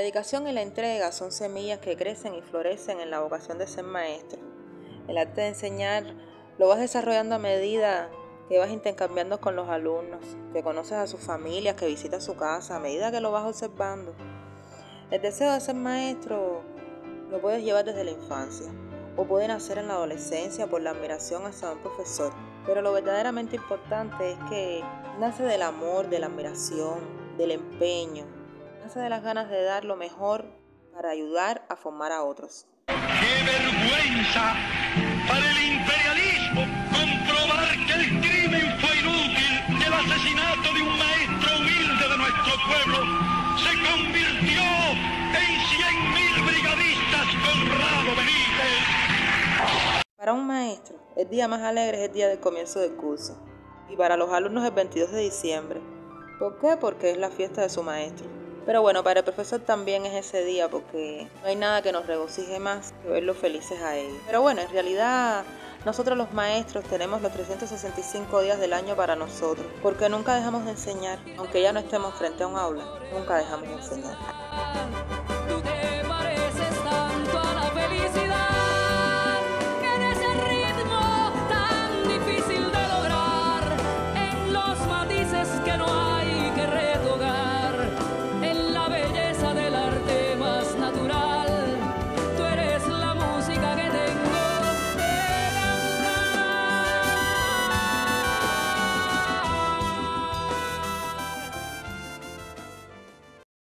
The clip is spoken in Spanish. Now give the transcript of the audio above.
dedicación y la entrega son semillas que crecen y florecen en la vocación de ser maestro. El arte de enseñar lo vas desarrollando a medida que vas intercambiando con los alumnos, que conoces a sus familias, que visitas su casa, a medida que lo vas observando. El deseo de ser maestro lo puedes llevar desde la infancia o puede nacer en la adolescencia por la admiración hacia un profesor. Pero lo verdaderamente importante es que nace del amor, de la admiración, del empeño, nace de las ganas de dar lo mejor para ayudar a formar a otros. ¡Qué vergüenza para el imperialismo comprobar que el crimen fue inútil, que el asesinato de un maestro humilde de nuestro pueblo se convirtió en 100.000 brigadistas con Rado Benítez! Para un maestro, el día más alegre es el día del comienzo del curso y para los alumnos el 22 de diciembre. ¿Por qué? Porque es la fiesta de su maestro. Pero bueno, para el profesor también es ese día porque no hay nada que nos regocije más que verlos felices a ellos. Pero bueno, en realidad nosotros los maestros tenemos los 365 días del año para nosotros, porque nunca dejamos de enseñar, aunque ya no estemos frente a un aula, nunca dejamos de enseñar.